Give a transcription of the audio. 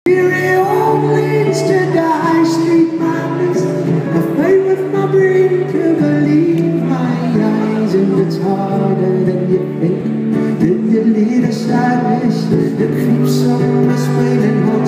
It all leads to die, street madness. Afraid with my brain to believe my eyes, and it's harder than you think. The little sadness that creeps on my spine and